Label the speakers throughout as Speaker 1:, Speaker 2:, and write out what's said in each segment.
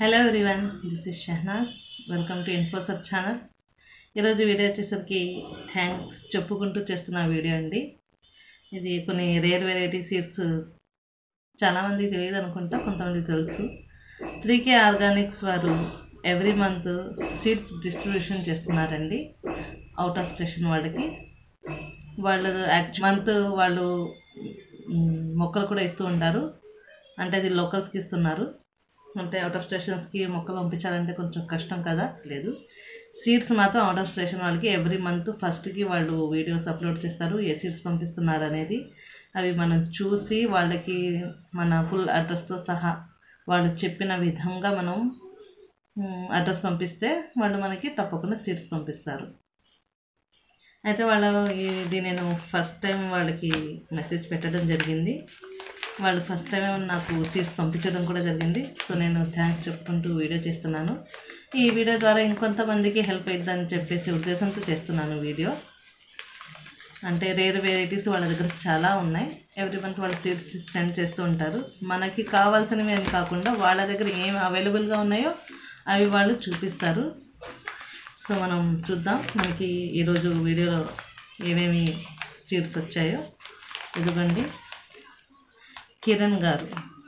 Speaker 1: Hello everyone, this is Shahnaz. Welcome to ఇన్ఫోసర్ channel. ఈరోజు video వచ్చేసరికి థ్యాంక్స్ చెప్పుకుంటూ చేస్తున్న వీడియో అండి. ఇది కొన్ని రేర్ వెరైటీ సీడ్స్ చాలామంది తెలియదు అనుకుంటా, కొంతమంది తెలుసు. 3K ఆర్గానిక్స్ వారు ఎవ్రీ మంత్ సీడ్స్ డిస్ట్రిబ్యూషన్ చేస్తున్నారండి అవుట్ ఆఫ్ స్టేషన్ వాళ్ళకి. వాళ్ళు మంత్ వాళ్ళు మొక్కలు కూడా ఇస్తూ ఉంటారు. అంటే అది లోకల్స్కి ఇస్తున్నారు. అంటే అవుట్ ఆఫ్ స్టేషన్స్కి మొక్కలు పంపించాలంటే కొంచెం కష్టం కదా, లేదు. సీడ్స్ మాత్రం అవుట్ ఆఫ్ స్టేషన్ వాళ్ళకి ఎవ్రీ మంత్ ఫస్ట్కి వాళ్ళు వీడియోస్ అప్లోడ్ చేస్తారు, ఏ సీడ్స్ పంపిస్తున్నారు అనేది. అవి మనం చూసి వాళ్ళకి మన ఫుల్ అడ్రస్తో సహా వాళ్ళు చెప్పిన విధంగా మనం అడ్రస్ పంపిస్తే వాళ్ళు మనకి తప్పకుండా సీడ్స్ పంపిస్తారు. అయితే ఇది నేను ఫస్ట్ టైం వాళ్ళకి మెసేజ్ పెట్టడం జరిగింది. వాళ్ళు ఫస్ట్ టైం నాకు సీడ్స్ పంపించడం కూడా జరిగింది. సో నేను థ్యాంక్స్ చెప్పుకుంటూ వీడియో చేస్తున్నాను. ఈ వీడియో ద్వారా ఇంకొంతమందికి హెల్ప్ అవుతుందని చెప్పేసి ఉద్దేశంతో చేస్తున్నాను వీడియో. అంటే రేర్ వెరైటీస్ వాళ్ళ దగ్గర చాలా ఉన్నాయి. ఎవ్రీ మంత్ వాళ్ళు సీడ్స్ సెండ్ చేస్తూ ఉంటారు. మనకి కావాల్సినవి అని కాకుండా వాళ్ళ దగ్గర ఏమి అవైలబుల్గా ఉన్నాయో అవి వాళ్ళు చూపిస్తారు. సో మనం చూద్దాం మనకి ఈరోజు వీడియోలో ఏమేమి సీడ్స్ వచ్చాయో. ఇదిగోండి, కిరణ్ గారు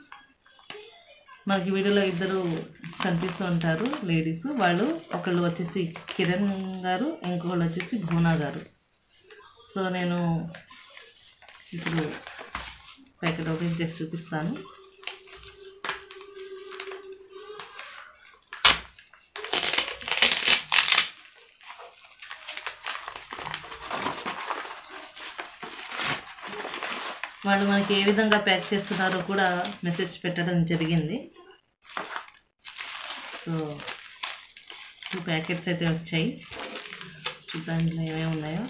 Speaker 1: మనకి వీడియోలో ఇద్దరు కనిపిస్తూ ఉంటారు లేడీస్. వాళ్ళు ఒకళ్ళు వచ్చేసి కిరణ్ గారు, ఇంకొకళ్ళు వచ్చేసి భూనా గారు. సో నేను ఇప్పుడు ప్యాకెట్ ఓపెన్ చేసి చూపిస్తాను. వాళ్ళు మనకి ఏ విధంగా ప్యాక్ చేస్తున్నారో కూడా మెసేజ్ పెట్టడం జరిగింది. సో 2 ప్యాకెట్స్ అయితే వచ్చాయి. చూద్దాం ఇందులో ఏమేమి ఉన్నాయో.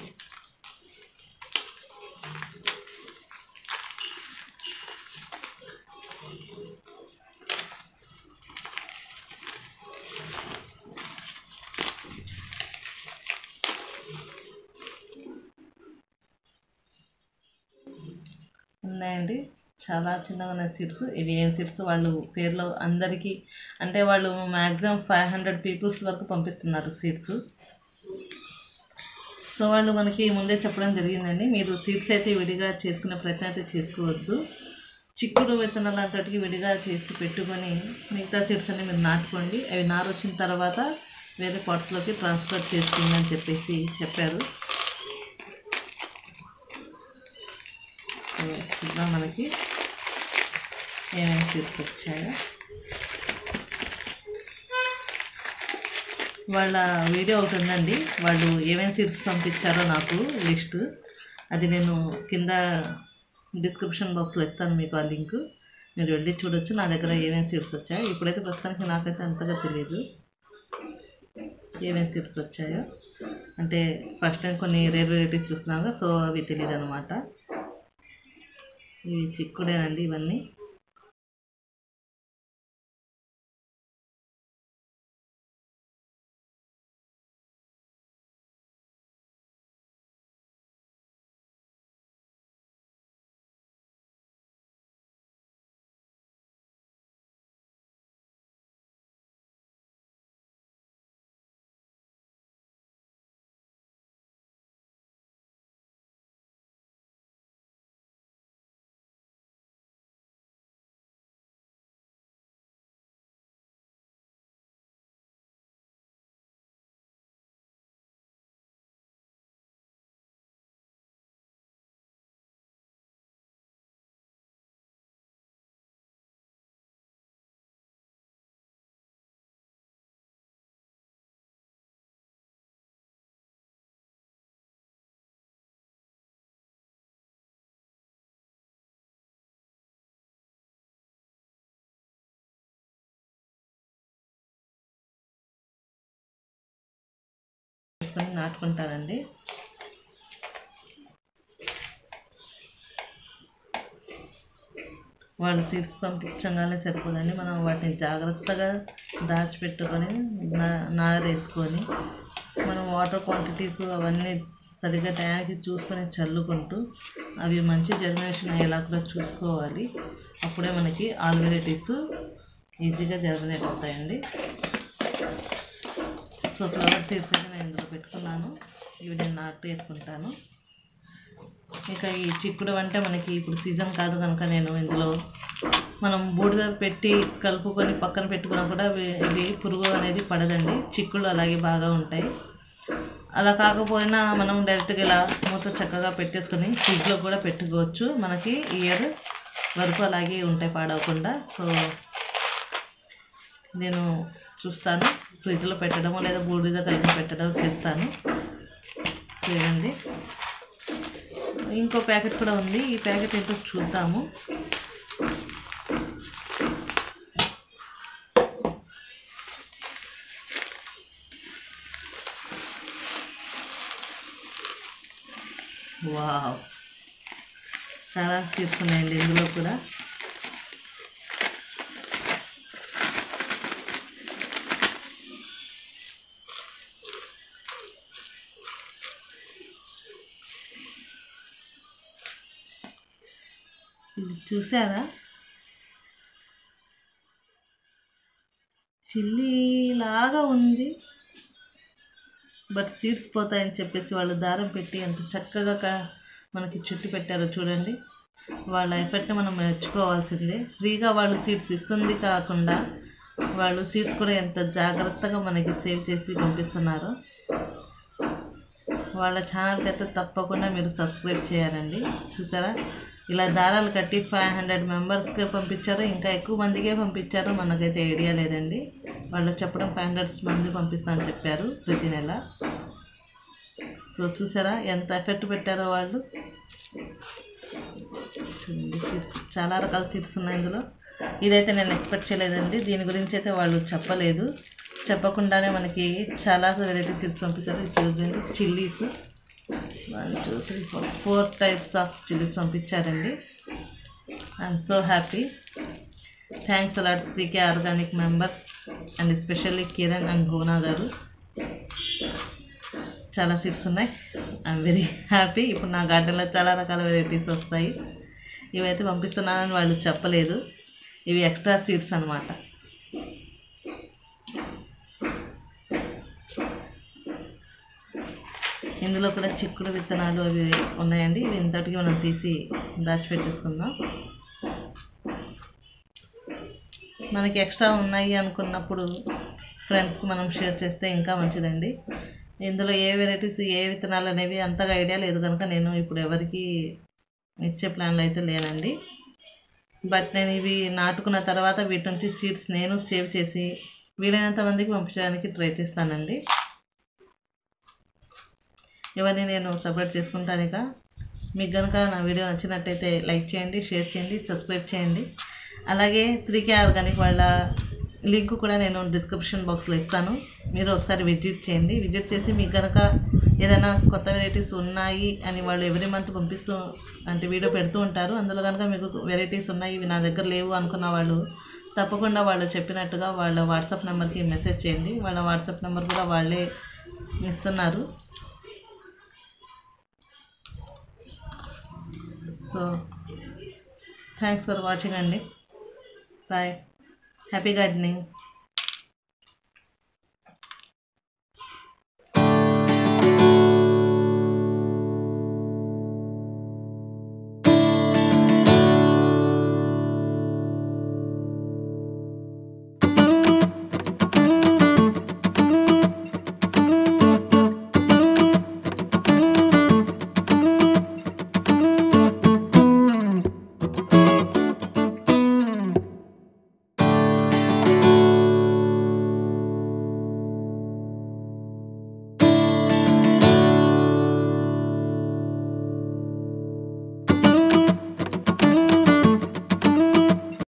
Speaker 1: ఉన్నాయండి, చాలా చిన్నగా ఉన్న సీడ్స్. ఇవి ఏం సీడ్స్ వాళ్ళు పేర్లో అందరికీ, అంటే వాళ్ళు మ్యాక్సిమం 500 పీపుల్స్ వరకు పంపిస్తున్నారు సీడ్స్. సో వాళ్ళు మనకి ముందే చెప్పడం జరిగిందండి, మీరు సీడ్స్ అయితే విడిగా చేసుకునే ప్రయత్నం అయితే చేసుకోవద్దు. చిక్కుడు విత్తనాలు అంతటికి విడిగా చేసి పెట్టుకొని మిగతా సీడ్స్ అన్ని మీరు నాటుకోండి. అవి నారు వచ్చిన తర్వాత వేరే పాట్స్లోకి ట్రాన్స్ఫర్ చేసుకోండి అని చెప్పేసి చెప్పారు. చూద్దాం మనకి ఏమేమి సీడ్స్ వచ్చాయో. వాళ్ళ వీడియో ఒకటి ఉందండి, వాళ్ళు ఏమేమి సీడ్స్ పంపించారో నాకు లిస్ట్. అది నేను కింద డిస్క్రిప్షన్ బాక్స్లో ఇస్తాను మీకు ఆ లింక్. మీరు వెళ్ళి చూడొచ్చు నా దగ్గర ఏమేమి సీడ్స్ వచ్చాయో. ఇప్పుడైతే ప్రస్తుతానికి నాకైతే అంతగా తెలియదు ఏమేమి సీడ్స్ వచ్చాయో. అంటే ఫస్ట్ టైం కొన్ని రేర్ వెరైటీస్ చూస్తున్నాగా, సో అవి తెలియదు అనమాట. ఇవి చిక్కుడేనండి ఇవన్నీ. నాటుకుంటారండి. వాళ్ళు సీడ్స్ పంపించగానే సరిపోదండి, మనం వాటిని జాగ్రత్తగా దాచిపెట్టుకొని నారేసుకొని మనం వాటర్ క్వాంటిటీస్ అవన్నీ సరిగ్గా టయానికి చూసుకొని చల్లుకుంటూ అవి మంచి జర్మినేషన్ అయ్యేలా కూడా చూసుకోవాలి. అప్పుడే మనకి ఆల్ వెరైటీస్ ఈజీగా జర్మినేట్ అవుతాయండి. సో ఫ్లవర్ సీడ్స్ అయితే నేను ఇందులో పెట్టుకున్నాను. ఇవి నేను నాటు వేసుకుంటాను. ఇంకా ఈ చిక్కుడు అంటే మనకి ఇప్పుడు సీజన్ కాదు కనుక నేను ఇందులో మనం బూడిద పెట్టి కలుపుకొని పక్కన పెట్టుకున్నా కూడా ఇది పురుగు అనేది పడదండి. చిక్కుళ్ళు అలాగే బాగా ఉంటాయి. అలా కాకపోయినా మనం డైరెక్ట్గా ఇలా మూత చక్కగా పెట్టేసుకొని ఫ్రిడ్జ్లో కూడా పెట్టుకోవచ్చు. మనకి ఇయర్ వరకు అలాగే ఉంటాయి పాడవకుండా. సో నేను చూస్తాను ఫ్రిడ్జ్లో పెట్టడమో లేదా బూడిద కలిపి పెట్టడం చేస్తాను. చూడండి, ఇంకో ప్యాకెట్ కూడా ఉంది. ఈ ప్యాకెట్ ఏంటో చూద్దాము. వావ్, చాలా సీడ్స్ ఉన్నాయండి ఇందులో కూడా. ఇది చూసారా, చిల్లీ లాగా ఉంది. బట్ సీడ్స్ పోతాయని చెప్పేసి వాళ్ళు దారం పెట్టి ఎంత చక్కగా మనకి చుట్టు పెట్టారో చూడండి. వాళ్ళ ఎఫర్ట్ని మనం మెచ్చుకోవాల్సిందే. ఫ్రీగా వాళ్ళు సీడ్స్ ఇస్తుంది కాకుండా వాళ్ళు సీడ్స్ కూడా ఎంత జాగ్రత్తగా మనకి సేవ్ చేసి పంపిస్తున్నారో. వాళ్ళ ఛానల్కి అయితే తప్పకుండా మీరు సబ్స్క్రైబ్ చేయాలండి. చూసారా, ఇలా దారాలు కట్టి 500 మెంబర్స్కి పంపించారు. ఇంకా ఎక్కువ మందికే పంపించారు, మనకైతే ఐడియా లేదండి. వాళ్ళు చెప్పడం 500 మంది పంపిస్తామని చెప్పారు ప్రతి నెల. సో చూసారా ఎంత ఎఫెక్ట్ పెట్టారో వాళ్ళు. చూడండి, సీడ్స్ చాలా రకాల సీడ్స్ ఉన్నాయి ఇందులో. ఇదైతే నేను ఎక్స్పెక్ట్ చేయలేదండి. దీని గురించి అయితే వాళ్ళు చెప్పలేదు. చెప్పకుండానే మనకి చాలా వెరైటీ సీడ్స్ పంపించారు. చూడండి, చిల్లీస్ 1 2 3 4 టైప్స్ ఆఫ్ చిల్లీస్ పంపించారండి. I'm so happy. Thanks a lot 3K organic members and especially Kiran and Bhuvana garu. చాలా సీడ్స్ ఉన్నాయి. I'm very happy. ఇప్పుడు నా గార్డెన్లో చాలా రకాల వెరైటీస్ వస్తాయి. ఇవైతే పంపిస్తున్నానని వాళ్ళు చెప్పలేదు. ఇవి ఎక్స్ట్రా సీడ్స్ అన్నమాట. ఇందులో కూడా చిక్కుడు విత్తనాలు అవి ఉన్నాయండి. ఇవి ఇంతటికి మనం తీసి దాచిపెట్టేసుకుందాం. మనకి ఎక్స్ట్రా ఉన్నాయి అనుకున్నప్పుడు ఫ్రెండ్స్కి మనం షేర్ చేస్తే ఇంకా మంచిదండి. ఇందులో ఏ వెరైటీస్ ఏ విత్తనాలు అనేవి అంతగా ఐడియా లేదు కనుక నేను ఇప్పుడు ఎవరికి ఇచ్చే ప్లాన్లో అయితే లేనండి. బట్ నేను ఇవి నాటుకున్న తర్వాత వీటి నుంచి సీడ్స్ నేను సేవ్ చేసి వీలైనంత మందికి పంపించడానికి ట్రై చేస్తానండి. ఇవన్నీ నేను సపరేట్ చేసుకుంటాను. ఇక మీకు కనుక నా వీడియో నచ్చినట్టయితే లైక్ చేయండి, షేర్ చేయండి, సబ్స్క్రైబ్ చేయండి. అలాగే 3K ఆర్గానిక్ వాళ్ళ లింక్ కూడా నేను డిస్క్రిప్షన్ బాక్స్లో ఇస్తాను. మీరు ఒకసారి విజిట్ చేయండి. విజిట్ చేసి మీకు కనుక ఏదైనా కొత్త వెరైటీస్ ఉన్నాయి అని వాళ్ళు ఎవ్రీ మంత్ పంపిస్తూ అంటే వీడియో పెడుతూ ఉంటారు. అందులో కనుక మీకు వెరైటీస్ ఉన్నాయి ఇవి నా దగ్గర లేవు అనుకున్న వాళ్ళు తప్పకుండా వాళ్ళు చెప్పినట్టుగా వాళ్ళ వాట్సాప్ నెంబర్కి మెసేజ్ చేయండి. వాళ్ళ వాట్సాప్ నెంబర్ కూడా వాళ్ళే ఇస్తున్నారు. సో థ్యాంక్స్ ఫర్ వాచింగ్ అండి. బాయ్. Happy gardening.